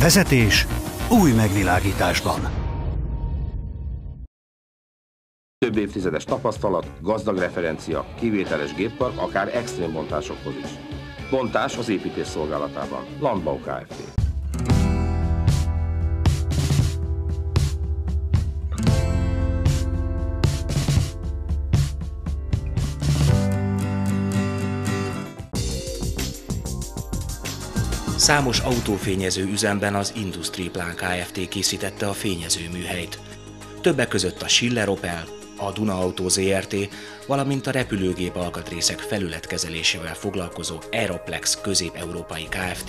Vezetés új megvilágításban. Több évtizedes tapasztalat, gazdag referencia, kivételes géppark, akár extrém bontásokhoz is. Bontás az építés szolgálatában. Landbau Kft. Számos autófényező üzemben az Industrieplan Kft. Készítette a fényezőműhelyt. Többek között a Schiller Opel, a Duna Auto Zrt., valamint a repülőgép alkatrészek felületkezelésével foglalkozó Aeroplex Közép-Európai Kft.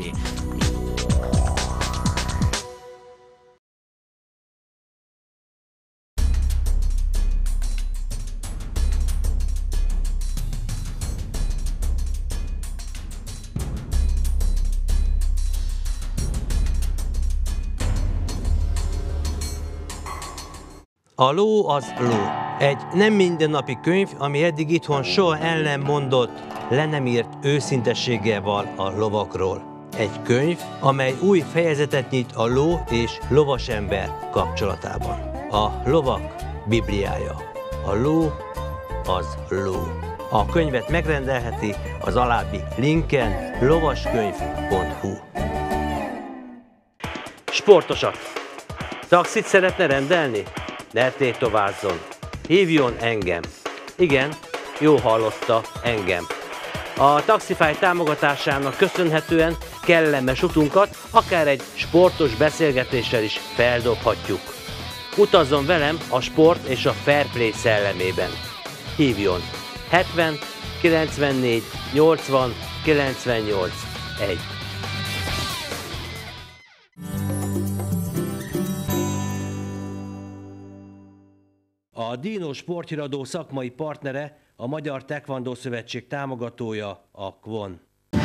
A ló az ló. Egy nem mindennapi könyv, ami eddig itthon soha el nem mondott, le nem írt őszintességgel van a lovakról. Egy könyv, amely új fejezetet nyit a ló és lovasember kapcsolatában. A lovak bibliája. A ló az ló. A könyvet megrendelheti az alábbi linken lovaskönyv.hu. Sportosat. Taxit szeretne rendelni? Ne tétovázzon. Hívjon engem. Igen, jó hallotta, engem. A Taxify támogatásának köszönhetően kellemes utunkat akár egy sportos beszélgetéssel is feldobhatjuk. Utazzon velem a sport és a fair play szellemében. Hívjon 70 94 80 98 1. A Dino sporthíradó szakmai partnere, a Magyar Taekwondo Szövetség támogatója, a KVON.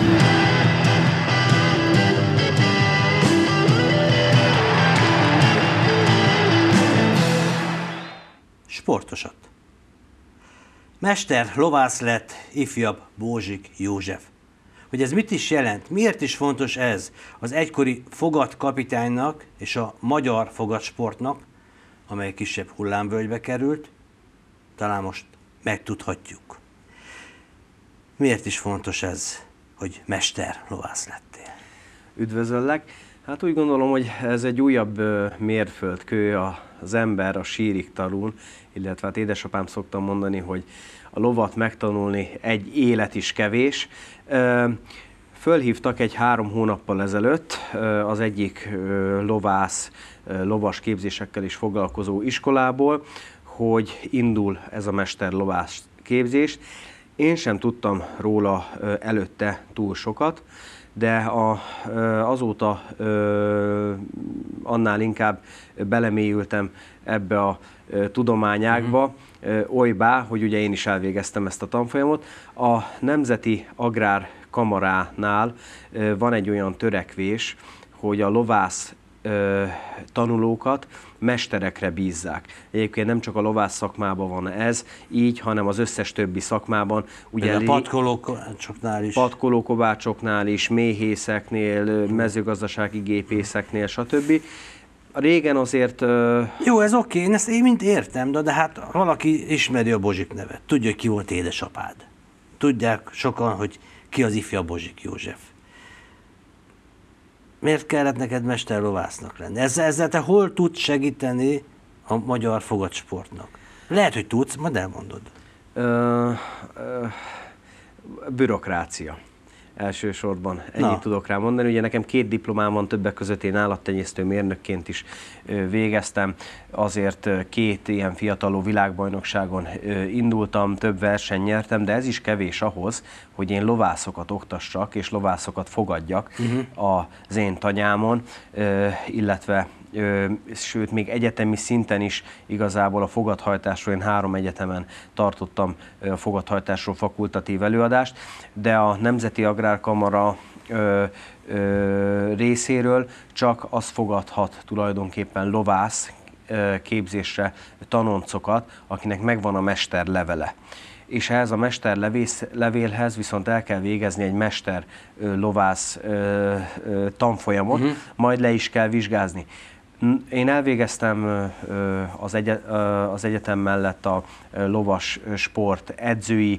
Sportosat. Mester lovász lett ifjabb Bózsik József. Hogy ez mit is jelent, miért is fontos ez az egykori fogatkapitánynak és a magyar fogatsportnak, amely kisebb hullámvölgybe került, talán most megtudhatjuk. Miért is fontos ez, hogy mester lovász lettél? Üdvözöllek! Hát úgy gondolom, hogy ez egy újabb mérföldkő, az ember a sírig tanul, illetve hát édesapám szoktam mondani, hogy a lovat megtanulni egy élet is kevés. Fölhívtak egy 3 hónappal ezelőtt az egyik lovász, lovas képzésekkel is foglalkozó iskolából, hogy indul ez a mesterlovász képzés. Én sem tudtam róla előtte túl sokat, de azóta annál inkább belemélyültem ebbe a tudományágba, olybá, hogy ugye én is elvégeztem ezt a tanfolyamot. A Nemzeti Agrárkamaránál van egy olyan törekvés, hogy a lovász tanulókat mesterekre bízzák. Egyébként nem csak a lovász szakmában van ez így, hanem az összes többi szakmában. Ugye a patkolókovácsoknál is. Patkolókovácsoknál is, méhészeknél, mezőgazdasági gépészeknél, stb. Régen azért... Jó, ez oké, én ezt én mind értem, de hát valaki ismeri a Bozsik nevet. Tudja, hogy ki volt édesapád. Tudják sokan, hogy ki az ifjabb Bozsik József. Miért kellett neked mesterlovásznak lenni? Ezzel te hol tudsz segíteni a magyar fogatsportnak? Lehet, hogy tudsz, majd elmondod. Bürokrácia. Elsősorban ennyit tudok rá mondani. Ugye nekem 2 diplomám van, többek között én állattenyésztő mérnökként is végeztem. Azért 2 ilyen fiataló világbajnokságon indultam, több verseny nyertem, de ez is kevés ahhoz, hogy én lovászokat oktassak és lovászokat fogadjak az én tanyámon, illetve sőt, még egyetemi szinten is igazából a fogathajtásról, én 3 egyetemen tartottam a fogathajtásról fakultatív előadást, de a Nemzeti Agrárkamara részéről csak az fogadhat tulajdonképpen lovász képzésre tanoncokat, akinek megvan a mesterlevele. És ehhez a mesterlevélhez viszont el kell végezni egy mesterlovász tanfolyamot, majd le is kell vizsgázni. Én elvégeztem az egyetem mellett a lovas sport edzői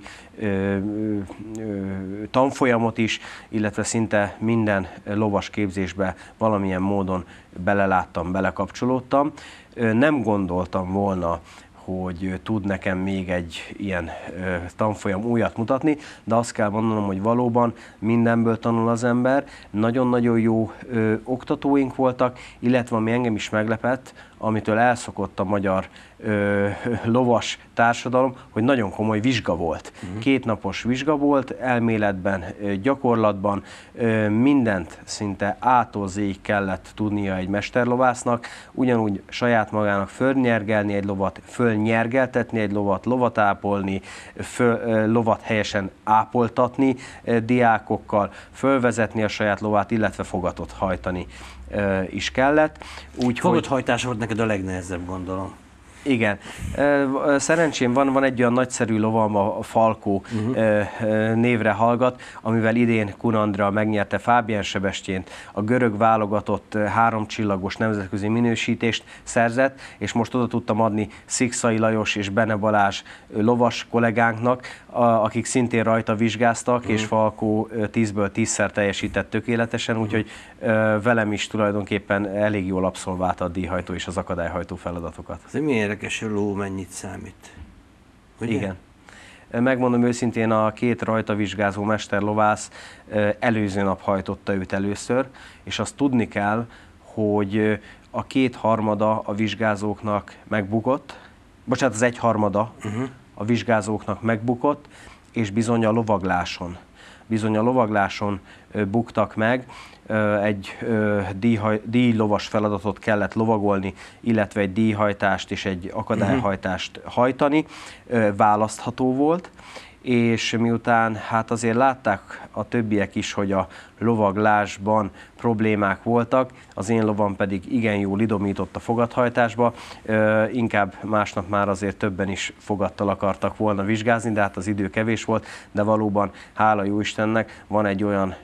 tanfolyamot is, illetve szinte minden lovas képzésbe valamilyen módon beleláttam, belekapcsolódtam. Nem gondoltam volna, hogy tud nekem még egy ilyen tanfolyam újat mutatni, de azt kell mondanom, hogy valóban mindenből tanul az ember, nagyon-nagyon jó oktatóink voltak, illetve ami engem is meglepett, amitől elszokott a magyar lovas társadalom, hogy nagyon komoly vizsga volt. 2 napos vizsga volt, elméletben, gyakorlatban, mindent szinte A-tól Z-ig kellett tudnia egy mesterlovásznak, ugyanúgy saját magának fölnyergelni egy lovat, fölnyergeltetni egy lovat, lovat ápolni, lovat helyesen ápoltatni diákokkal, fölvezetni a saját lovát, illetve fogatot hajtani is kellett. Fogathajtás volt neked a legnehezebb, gondolom. Igen. Szerencsém van egy olyan nagyszerű lovam, a Falkó névre hallgat, amivel idén Kun Andrea megnyerte Fábián Sebestyént, a görög válogatott 3 csillagos nemzetközi minősítést szerzett, és most oda tudtam adni Szikszai Lajos és Bene Balázs lovas kollégánknak, akik szintén rajta vizsgáztak, és Falkó 10-ből 10-szer teljesített tökéletesen, úgyhogy velem is tulajdonképpen elég jól abszolválta a díjhajtó és az akadályhajtó feladatokat. Ez milyen érdekes, ló mennyit számít. Ugye? Igen. Megmondom őszintén, a 2 rajta vizsgázó mesterlovász előző nap hajtotta őt először, és azt tudni kell, hogy a 2/3 a vizsgázóknak megbukott, bocsánat, az 1/3 a vizsgázóknak megbukott, és bizony a lovagláson buktak meg. Egy díjlovas feladatot kellett lovagolni, illetve egy díjhajtást és egy akadályhajtást hajtani, választható volt, és miután hát azért látták a többiek is, hogy a lovaglásban problémák voltak, az én lovam pedig igen jól idomított a fogathajtásba, inkább másnap már azért többen is fogattal akartak volna vizsgázni, de hát az idő kevés volt, de valóban hála jó Istennek van egy olyan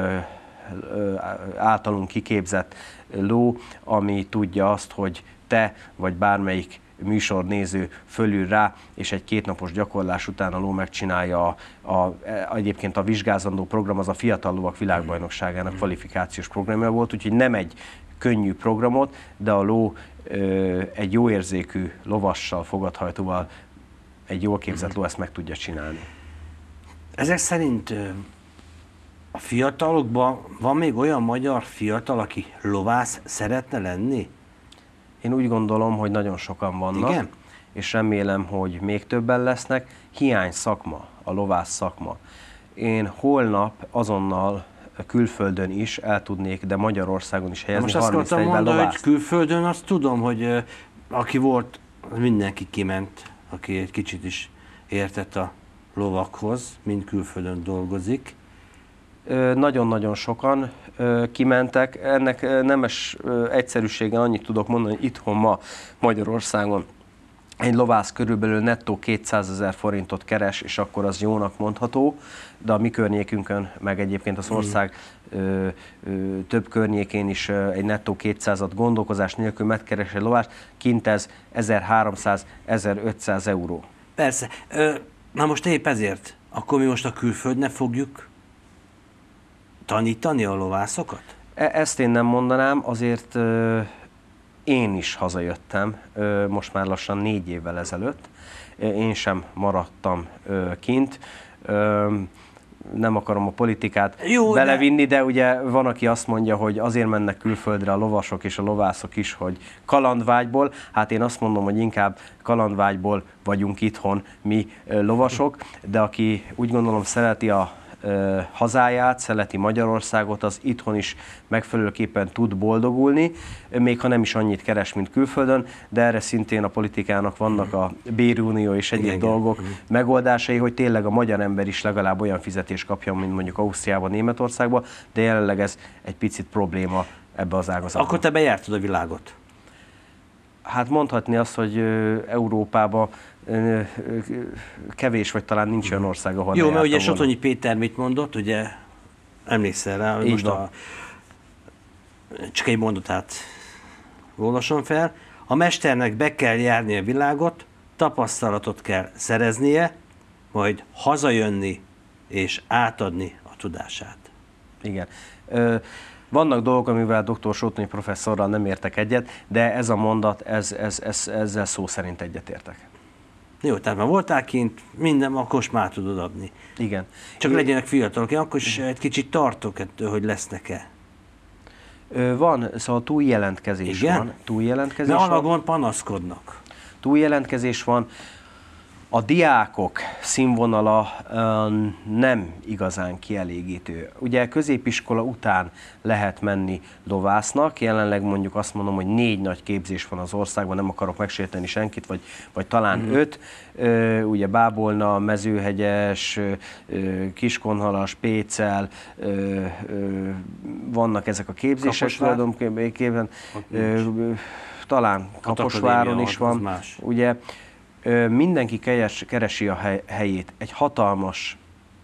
általunk kiképzett ló, ami tudja azt, hogy te vagy bármelyik műsornéző fölül rá, és egy 2 napos gyakorlás után a ló megcsinálja egyébként a vizsgázandó program, az a Fiatal Lovak Világbajnokságának kvalifikációs programja volt, úgyhogy nem egy könnyű programot, de a ló egy jó érzékű lovassal, fogathajtóval, egy jól képzett ló ezt meg tudja csinálni. Ezek szerint a fiatalokban van még olyan magyar fiatal, aki lovász szeretne lenni? Én úgy gondolom, hogy nagyon sokan vannak, igen? És remélem, hogy még többen lesznek. Hiány szakma, a lovász szakma. Én holnap azonnal külföldön is el tudnék, de Magyarországon is helyezni 31-ben lovász. Most azt akartam mondani, hogy külföldön azt tudom, hogy aki volt, mindenki kiment, aki egy kicsit is értett a lovakhoz, mind külföldön dolgozik. Nagyon-nagyon sokan kimentek. Ennek nemes egyszerűséggel annyit tudok mondani, hogy itthon ma Magyarországon egy lovász körülbelül nettó 200 000 forintot keres, és akkor az jónak mondható, de a mi környékünkön, meg egyébként az ország több környékén is egy nettó 200-at gondolkozás nélkül megkeres egy lovász, kint ez 1300-1500 euró. Persze. Na most épp ezért, akkor mi most a külföldnek fogjuk tanítani a lovászokat? Ezt én nem mondanám, azért én is hazajöttem, most már lassan 4 évvel ezelőtt. Én sem maradtam kint. Nem akarom a politikát belevinni, de ugye van, aki azt mondja, hogy azért mennek külföldre a lovasok és a lovászok is, hogy kalandvágyból. Hát én azt mondom, hogy inkább kalandvágyból vagyunk itthon mi lovasok, de aki úgy gondolom szereti a hazáját, szereti Magyarországot, az itthon is megfelelőképpen tud boldogulni, még ha nem is annyit keres, mint külföldön, de erre szintén a politikának vannak a bérunió és egyéb dolgok megoldásai, hogy tényleg a magyar ember is legalább olyan fizetést kapjon, mint mondjuk Ausztriában, Németországban, de jelenleg ez egy picit probléma ebbe az ágazatban. Akkor te bejártad a világot? Hát mondhatni azt, hogy Európában kevés, vagy talán nincs olyan ország, ahol jó, mert ugye Sotonyi Péter mit mondott, ugye emlékszel rá, hogy most csak egy mondatát olvasom fel. A mesternek be kell járni a világot, tapasztalatot kell szereznie, majd hazajönni és átadni a tudását. Igen. Vannak dolgok, amivel dr. Sotonyi professzorral nem értek egyet, de ez a mondat, ezzel szó szerint egyetértek. Jó, tehát már voltál kint, minden, akkor már tudod adni. Igen. Csak legyenek fiatalok, én akkor is egy kicsit tartok ettől, hogy lesznek-e. Van, szóval túljelentkezés van. Túljelentkezés de van. alagon panaszkodnak. Túljelentkezés van. A diákok színvonala nem igazán kielégítő. Ugye középiskola után lehet menni lovásznak, jelenleg mondjuk azt mondom, hogy 4 nagy képzés van az országban, nem akarok megsérteni senkit, vagy talán 5. Ugye Bábolna, Mezőhegyes, Kiskunhalas, Pécel, vannak ezek a képzések tulajdonképpen. Talán Kaposváron is van. Ugye mindenki keresi a helyét. Egy hatalmas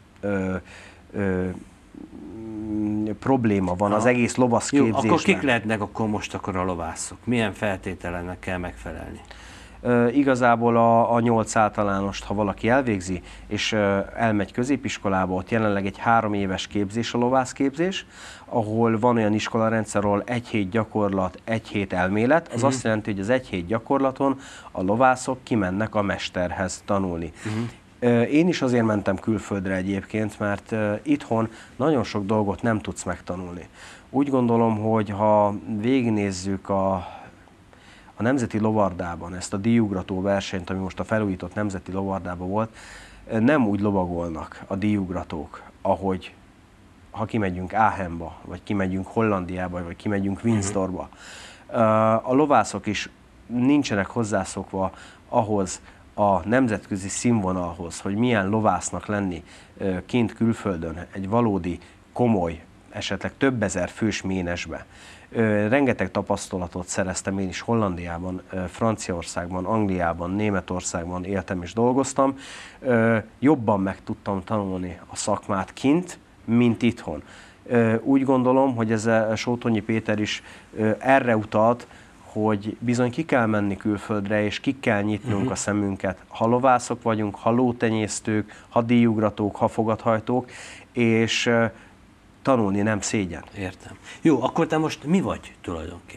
probléma van az egész lovasz képzésben. Akkor kik lehetnek akkor most a lovászok? Milyen feltételeknek kell megfelelni? Igazából a 8 általánost, ha valaki elvégzi, és elmegy középiskolába, ott jelenleg egy 3 éves képzés a lovászképzés, ahol van olyan iskolarendszer, ahol 1 hét gyakorlat, 1 hét elmélet. Az azt jelenti, hogy az 1 hét gyakorlaton a lovászok kimennek a mesterhez tanulni. Én is azért mentem külföldre egyébként, mert itthon nagyon sok dolgot nem tudsz megtanulni. Úgy gondolom, hogy ha végignézzük a Nemzeti Lovardában ezt a díjugrató versenyt, ami most a felújított Nemzeti Lovardában volt, nem úgy lovagolnak a díjugratók, ahogy ha kimegyünk Aachenba, vagy kimegyünk Hollandiába, vagy kimegyünk Windsorba. A lovászok is nincsenek hozzászokva ahhoz a nemzetközi színvonalhoz, hogy milyen lovásznak lenni kint külföldön, egy valódi, komoly, esetleg több ezer fős ménesbe. Rengeteg tapasztalatot szereztem én is Hollandiában, Franciaországban, Angliában, Németországban éltem és dolgoztam. Jobban meg tudtam tanulni a szakmát kint, mint itthon. Úgy gondolom, hogy ez Sotonyi Péter is erre utalt, hogy bizony ki kell menni külföldre, és ki kell nyitnunk a szemünket. Ha lovászok vagyunk, ha lótenyésztők, ha díjugratók, ha fogathajtók, és tanulni nem szégyen. Értem. Jó, akkor te most mi vagy tulajdonképpen?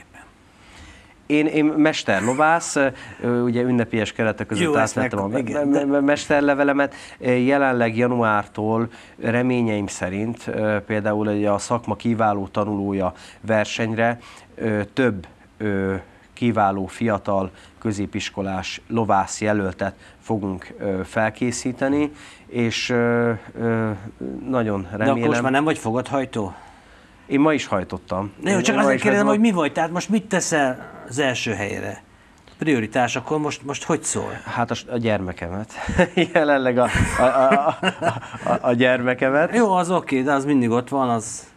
Én mesterlovász, ugye ünnepélyes keretek között átvettem a mesterlevelemet. Jelenleg januártól reményeim szerint például a szakma kiváló tanulója versenyre több kiváló fiatal középiskolás lovász jelöltet fogunk felkészíteni, és nagyon remélem... De akkor most már nem vagy fogathajtó? Én ma is hajtottam. De jó, csak azért kérdezem, hogy mi vagy, tehát most mit teszel az első helyre? Prioritás, akkor most hogy szól? Hát a gyermekemet. Jelenleg a gyermekemet. Jó, az oké, de az mindig ott van, az...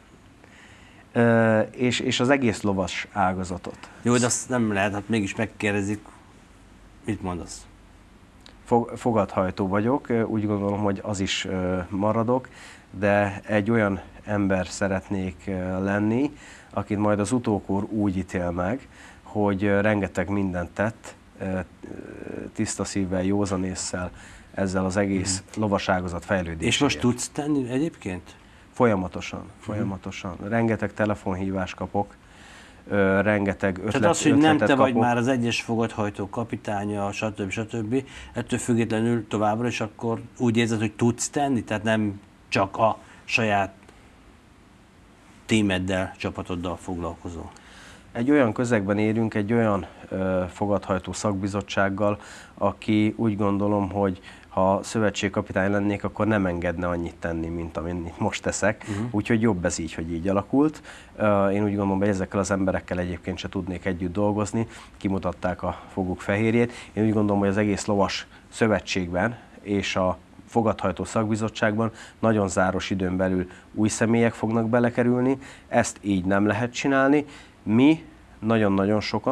És az egész lovas ágazatot. Jó, de azt nem lehet, hát mégis megkérdezik, mit mondasz? Fogathajtó vagyok, úgy gondolom, hogy az is maradok, de egy olyan ember szeretnék lenni, akit majd az utókor úgy ítél meg, hogy rengeteg mindent tett, tiszta szívvel, józanésszel, ezzel az egész lovaságazat fejlődéséért. És most tudsz tenni egyébként? Folyamatosan. Rengeteg telefonhívást kapok, rengeteg ötletet Tehát az, hogy nem te kapok. vagy már az egyes fogathajtó kapitánya, stb. Ettől függetlenül továbbra is akkor úgy érzed, hogy tudsz tenni? Tehát nem csak a saját tímeddel, csapatoddal foglalkozol? Egy olyan közegben érünk, egy olyan fogathajtó szakbizottsággal, aki úgy gondolom, hogy ha szövetségkapitány lennék, akkor nem engedne annyit tenni, mint amit most teszek. Úgyhogy jobb ez így, hogy így alakult. Én úgy gondolom, hogy ezekkel az emberekkel egyébként se tudnék együtt dolgozni. Kimutatták a foguk fehérjét. Én úgy gondolom, hogy az egész lovas szövetségben és a fogathajtó szakbizottságban nagyon záros időn belül új személyek fognak belekerülni. Ezt így nem lehet csinálni. Mi nagyon-nagyon sokan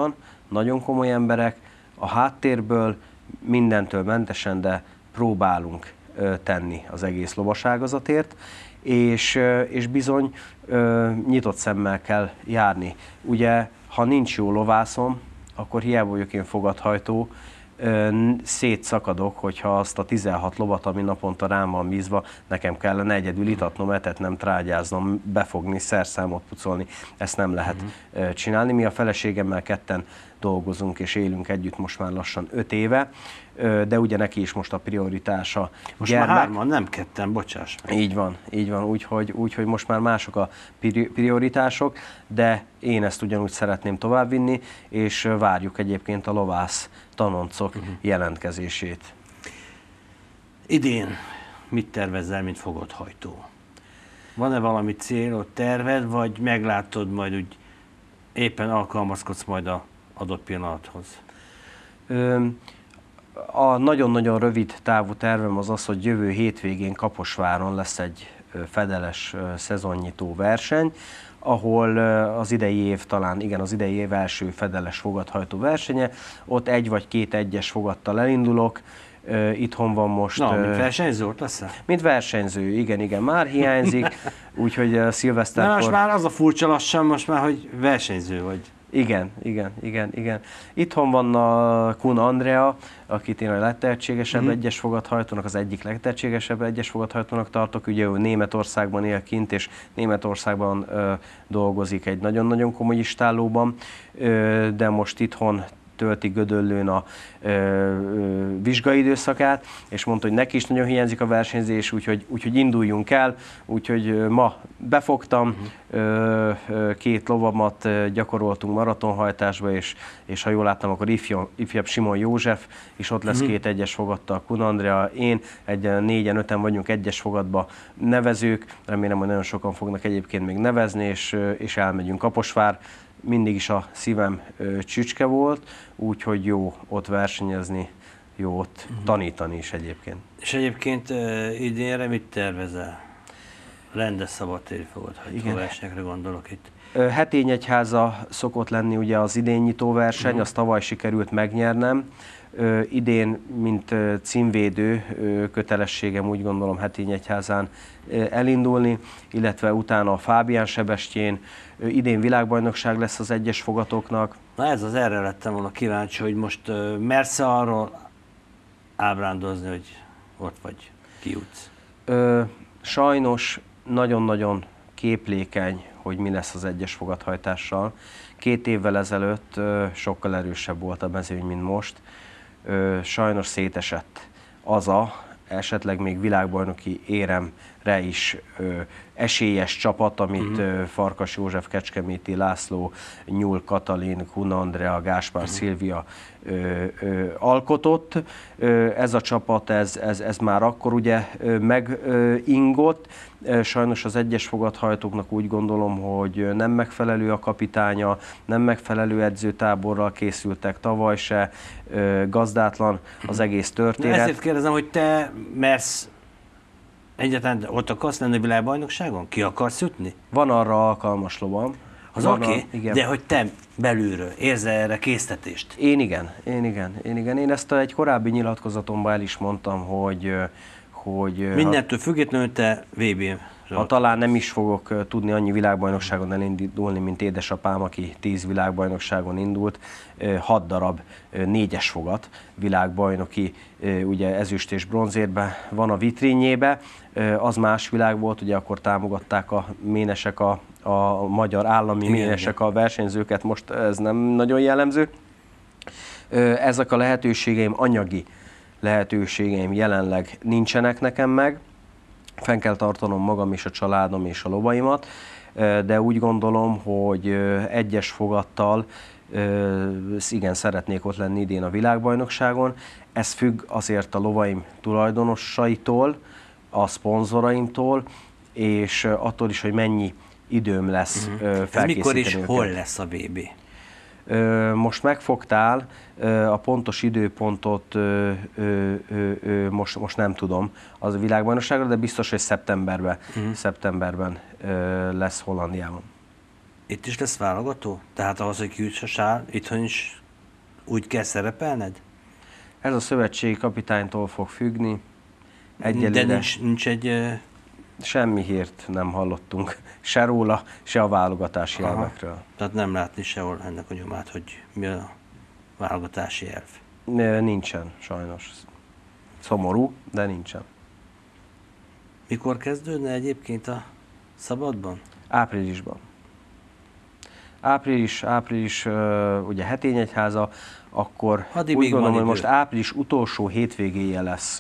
nagyon komoly emberek, a háttérből mindentől mentesen, de próbálunk tenni az egész lovaságazatért, és bizony nyitott szemmel kell járni. Ugye, ha nincs jó lovászom, akkor hiába vagyok én fogadhajtó, szétszakadok, hogyha azt a 16 lovat, ami naponta rám van bízva, nekem kellene egyedül itatnom, etetnem, trágyáznom, befogni, szerszámot pucolni. Ezt nem lehet csinálni. Mi a feleségemmel ketten dolgozunk és élünk együtt most már lassan 5 éve, de ugye neki is most a prioritása most gyermek. Már 3-an, nem 2, bocsáss meg. Így van, úgyhogy most már mások a prioritások, de én ezt ugyanúgy szeretném továbbvinni, és várjuk egyébként a lovász tanoncok jelentkezését. Idén mit tervezel, mint fogadhajtó? Van-e valami célod, terved, vagy meglátod, majd úgy éppen alkalmazkodsz majd a adott pillanathoz? A nagyon-nagyon rövid távú tervem az, hogy jövő hétvégén Kaposváron lesz egy fedeles szezonnyitó verseny, ahol az idei év az idei év első fedeles fogadhajtó versenye. Ott 1 vagy 2 egyes fogattal elindulok. Itthon van most... mint versenyző ott leszel? Mint versenyző, igen, már hiányzik, úgyhogy szilveszterkor... Most már az a furcsa lassan most már, hogy versenyző vagy. Igen. Itthon van a Kun Andrea, akit én a legtehetségesebb egyes fogadhajtónak, az egyik legtehetségesebb egyes fogadhajtónak tartok. Ugye ő Németországban él kint, és Németországban dolgozik egy nagyon-nagyon komoly istállóban, de most itthon tölti Gödöllőn a vizsgai időszakát, és mondta, hogy neki is nagyon hiányzik a versenyzés, úgyhogy induljunk el. Úgyhogy ma befogtam, 2 lovamat gyakoroltunk maratonhajtásba, és ha jól láttam, akkor ifjabb Simon József, és ott lesz 2 egyes fogattal, Kun Andrea, én, 4-5-en vagyunk egyes fogatba nevezők, remélem, hogy nagyon sokan fognak egyébként még nevezni, és elmegyünk Kaposvár. Mindig is a szívem csücske volt, úgyhogy jó ott versenyezni, jó ott tanítani is egyébként. És egyébként idénre mit tervezel? Rendes szabadtéri fogadhajtó versenyekre gondolok itt. Hetényegyháza szokott lenni ugye az idén nyitó verseny, azt tavaly sikerült megnyernem. Idén, mint címvédő kötelességem úgy gondolom Hetényegyházán elindulni, illetve utána a Fábián Sebestyén. Idén világbajnokság lesz az egyes fogatoknak. Na erre lettem volna kíváncsi, hogy most mersz arról ábrándozni, hogy ott vagy, kijutsz? Sajnos nagyon-nagyon képlékeny, hogy mi lesz az egyes fogathajtással. 2 évvel ezelőtt sokkal erősebb volt a mezőny, mint most. Sajnos szétesett esetleg még világbajnoki éremre is esélyes csapat, amit Farkas József, Kecskeméti László, Nyúl Katalin, Kun Andrea, Gáspár Szilvia alkotott. Ez a csapat, ez már akkor ugye megingott. Sajnos az egyes fogadhajtóknak úgy gondolom, hogy nem megfelelő a kapitánya, nem megfelelő edzőtáborral készültek tavaly se, gazdátlan az egész történet. Ezért kérdezem, hogy te mersz egyáltalán ott akarsz lenni a világbajnokságon? Ki akarsz jutni? Van arra alkalmas lovam. Az oké, de hogy te belülről érzel erre késztetést? Én igen. Én ezt egy korábbi nyilatkozatomban el is mondtam, hogy mindentől függetlenül te VB-n. Ha talán nem is fogok tudni annyi világbajnokságon elindulni, mint édesapám, aki 10 világbajnokságon indult, 6 darab 4-es fogat világbajnoki, ugye ezüst és bronzérben van a vitrínjébe, az más világ volt, ugye akkor támogatták a ménesek, a magyar állami ménesek a versenyzőket, most ez nem nagyon jellemző. Ezek a lehetőségeim, anyagi lehetőségeim jelenleg nincsenek nekem meg. Fenn kell tartanom magam és a családom és a lovaimat, de úgy gondolom, hogy egyes fogattal igen, szeretnék ott lenni idén a világbajnokságon. Ez függ azért a lovaim tulajdonosaitól, a szponzoraimtól, és attól is, hogy mennyi időm lesz felkészíteni. Ez mikor és őket. hol lesz a VB? Most megfogtál, a pontos időpontot most nem tudom az a világbajnokságra, de biztos, hogy szeptemberben lesz Hollandiában. Itt is lesz válogató? Tehát ahhoz, hogy kiüts a sár, itthon is úgy kell szerepelned? Ez a szövetségi kapitánytól fog függni. De nincs egy... Semmi hírt nem hallottunk, se róla, se a válogatási elvekről. Tehát nem látni sehol ennek a nyomát, hogy mi a válogatási elv? Nincsen, sajnos. Szomorú, de nincsen. Mikor kezdődne egyébként a szabadban? Áprilisban. Április, ugye Hetényegyháza, akkor addig úgy gondolom, hogy most április utolsó hétvégéje lesz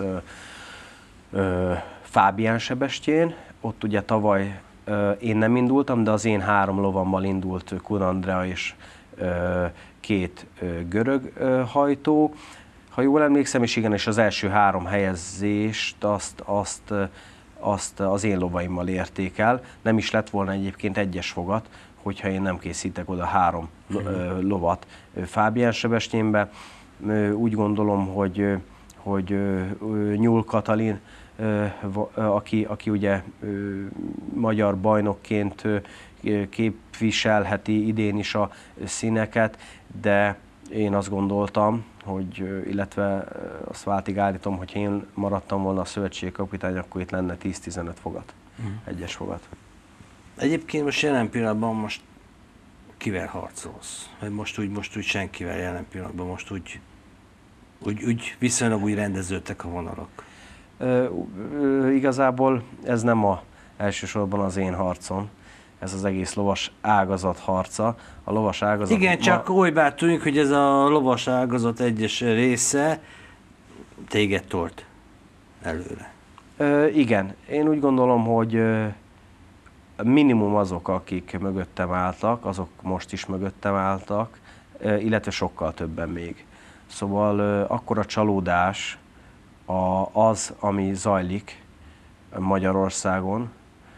Fábián Sebestyén. Ott ugye tavaly én nem indultam, de az én 3 lovammal indult Kun Andrea és 2 görög hajtó. Ha jól emlékszem, és igen, és az első 3 helyezést azt az én lovaimmal érték el. Nem is lett volna egyébként egyes fogat, hogyha én nem készítek oda 3 lovat Fábián Sebestyénbe. Úgy gondolom, hogy Nyúl Katalin, aki ugye magyar bajnokként képviselheti idén is a színeket, de én azt gondoltam, illetve azt váltig állítom, hogy én maradtam volna a szövetségi kapitány, akkor itt lenne 10-15 fogat, egyes fogat. Egyébként most jelen pillanatban most kivel harcolsz? Vagy most úgy senkivel jelen pillanatban, most úgy viszonylag úgy rendeződtek a vonalak? Igazából ez nem elsősorban az én harcom, ez az egész lovas ágazat harca. A lovas ágazat... Igen, csak olybá tűnik, hogy ez a lovas ágazat egyes része téged tolt előre. Igen, én úgy gondolom, hogy minimum azok, akik mögöttem álltak, azok most is mögöttem álltak, illetve sokkal többen még. Szóval akkora csalódás az, ami zajlik Magyarországon,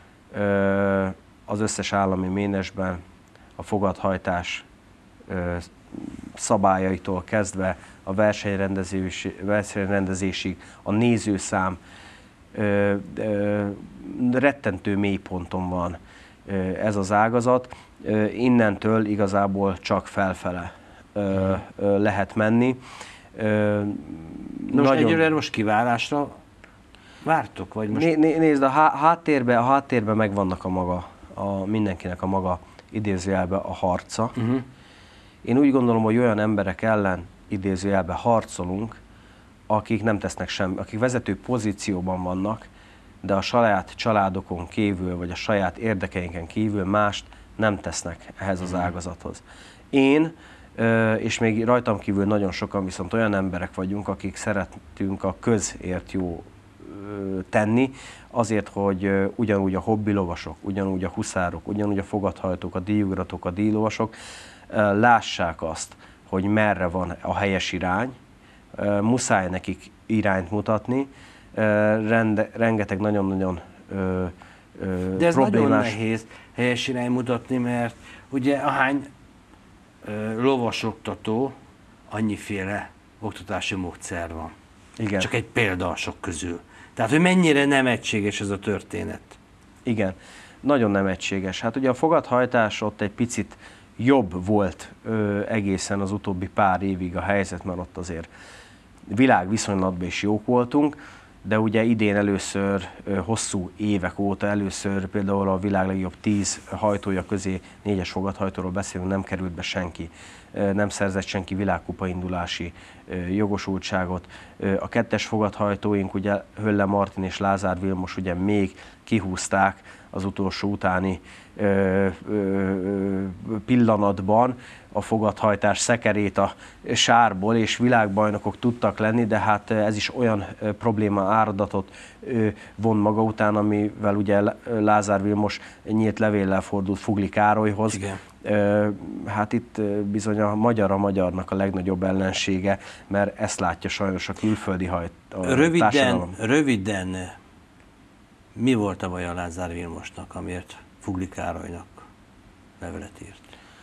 az összes állami ménesben, a fogadhajtás szabályaitól kezdve a versenyrendezésig, a nézőszám rettentő mélyponton van ez az ágazat. Innentől igazából csak felfele lehet menni. Egyelőre most kiválásra vártok? Vagy most... Nézd, a háttérben megvannak mindenkinek a maga idézőjelbe a harca. Én úgy gondolom, hogy olyan emberek ellen idézőjelbe harcolunk, akik nem tesznek semmit, akik vezető pozícióban vannak, de a saját családokon kívül, vagy a saját érdekeinken kívül mást nem tesznek ehhez az ágazathoz. Én, és még rajtam kívül nagyon sokan viszont olyan emberek vagyunk, akik szeretünk a közért jó tenni, azért, hogy ugyanúgy a hobbilovasok, ugyanúgy a huszárok, ugyanúgy a fogadhajtók, a díjugratok, a díjlovasok lássák azt, hogy merre van a helyes irány, muszáj nekik irányt mutatni, rengeteg nagyon-nagyon de ez problémás... nagyon nehéz helyes irány mutatni, mert ugye ahány lovasoktató, annyiféle oktatási módszer van. Igen. Csak egy példa sok közül. Tehát, hogy mennyire nem egységes ez a történet. Igen, nagyon nem egységes. Hát ugye a fogadhajtás ott egy picit jobb volt egészen az utóbbi pár évig a helyzet, mert ott azért világviszonylatban is jók voltunk, de ugye idén először, hosszú évek óta először például a világ legjobb 10 hajtója közé, 4-es fogadhajtóról beszélünk, nem került be senki, nem szerzett senki világkupa indulási jogosultságot. A 2-es fogadhajtóink, ugye Hölle Martin és Lázár Vilmos ugye még kihúzták az utolsó utáni pillanatban a fogadhajtás szekerét a sárból, és világbajnokok tudtak lenni, de hát ez is olyan probléma áradatot von maga után, amivel ugye Lázár Vilmos nyílt levéllel fordult Fugli Károlyhoz. Igen. Hát itt bizony a magyarnak a legnagyobb ellensége, mert ezt látja sajnos a külföldi Röviden, mi volt a baj a Lázár Vilmosnak, amiért Fugli Károlynak levelet írt?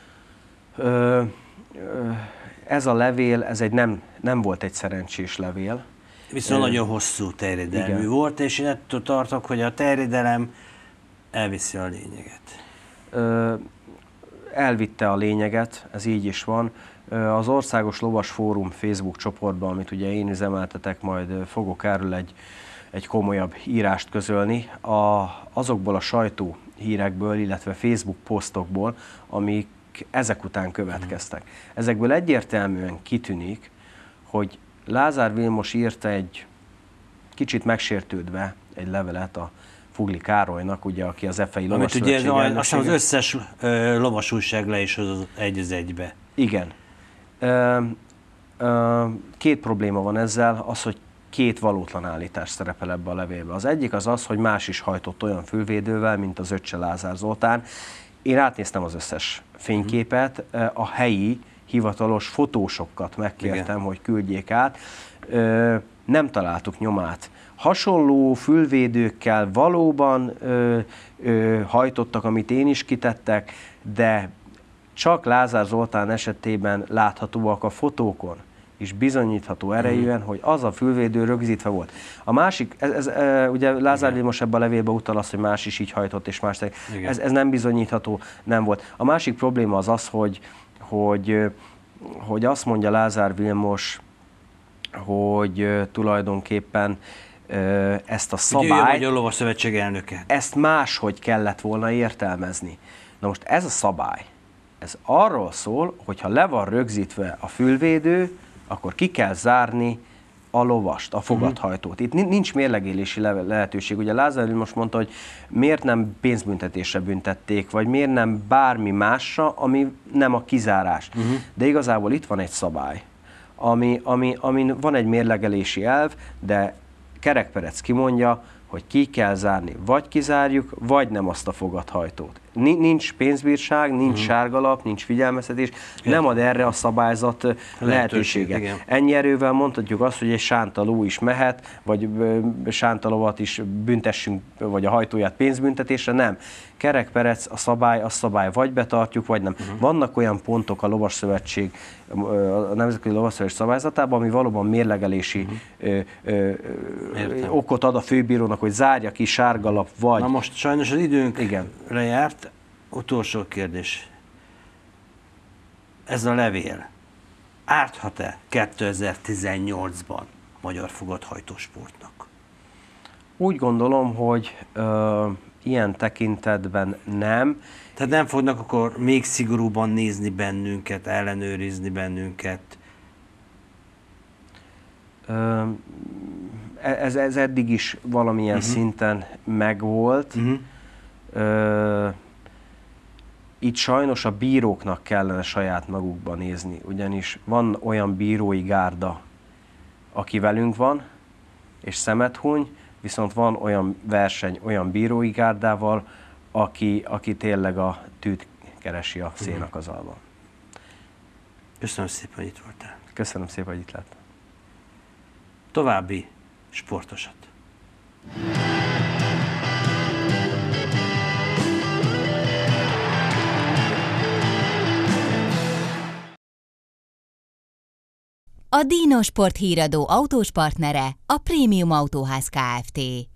Ez a levél, ez nem volt egy szerencsés levél. Viszont nagyon hosszú terjedelmű volt, és én ettől tartok, hogy a terjedelem elviszi a lényeget. Elvitte a lényeget, ez így is van. Az Országos Lovas Fórum Facebook csoportban, amit ugye én üzemeltetek, majd fogok erről egy komolyabb írást közölni, azokból a sajtóhírekből, illetve Facebook posztokból, amik ezek után következtek. Ezekből egyértelműen kitűnik, hogy Lázár Vilmos írta egy kicsit megsértődve egy levelet a Fugli Károlynak, ugye, aki az FEI Lovas Szövetség elnöksége. Aztán az összes lovas újság le is az egy az egybe. Igen. Két probléma van ezzel, az, hogy két valótlan állítás szerepel ebbe a levélbe. Az egyik az, hogy más is hajtott olyan fülvédővel, mint az öccse Lázár Zoltán. Én átnéztem az összes fényképet, a helyi hivatalos fotósokat megkértem, hogy küldjék át. Nem találtuk nyomát. Hasonló fülvédőkkel valóban hajtottak, amit én is kitettek, de csak Lázár Zoltán esetében láthatóak a fotókon, és bizonyítható erejűen, hogy az a fülvédő rögzítve volt. A másik, ugye Lázár Vilmos ebben a levélben utal azt, hogy más is így hajtott, és más. Ez nem bizonyítható, nem volt. A másik probléma az, hogy azt mondja Lázár Vilmos, hogy tulajdonképpen ezt a szabályt, ugye ő a Magyar Lovas Szövetség elnöke, ezt máshogy kellett volna értelmezni. Na most ez a szabály, ez arról szól, hogy ha le van rögzítve a fülvédő, akkor ki kell zárni a lovast, a fogathajtót. Itt nincs mérlegélési lehetőség. Ugye Lázár most mondta, hogy miért nem pénzbüntetésre büntették, vagy miért nem bármi másra, ami nem a kizárás. De igazából itt van egy szabály, ami van egy mérlegelési elv, de Kerek-Perec kimondja, hogy ki kell zárni. Vagy kizárjuk, vagy nem azt a fogathajtót. Nincs pénzbírság, nincs sárgalap, nincs figyelmeztetés, nem ad erre a szabályzat lehetőséget. Ennyi erővel mondhatjuk azt, hogy egy sántaló is mehet, vagy sántalovat is büntessünk, vagy a hajtóját pénzbüntetésre, nem. Kerek-Perec, a szabály vagy betartjuk, vagy nem. Vannak olyan pontok a Lovasszövetség, a Nemzetközi Lovasszövetség szabályzatában, ami valóban mérlegelési okot ad a főbírónak, hogy zárja ki sárgalap, vagy... Na most sajnos az időnk lejárt. Utolsó kérdés. Ez a levél árthat-e 2018-ban magyar fogathajtósportnak? Úgy gondolom, hogy ilyen tekintetben nem. Tehát nem fognak akkor még szigorúban nézni bennünket, ellenőrizni bennünket? Ez eddig is valamilyen szinten megvolt. Itt sajnos a bíróknak kellene saját magukba nézni, ugyanis van olyan bírói gárda, aki velünk van, és szemet huny, viszont van olyan verseny, olyan bírói gárdával, aki tényleg a tűt keresi a szénakazalban. Köszönöm szépen, hogy itt voltál. Köszönöm szépen, hogy itt lettem. További sportosat. A Dino Sport híradó autós partnere a Prémium Autóház Kft.